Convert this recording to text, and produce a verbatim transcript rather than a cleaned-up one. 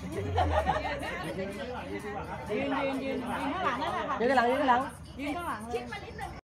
ยืนยืนยืนยืนข้างหลังนั่นแหละค่ะยืนข้างหลังยืนข้างหลังยืนข้างหลังเลย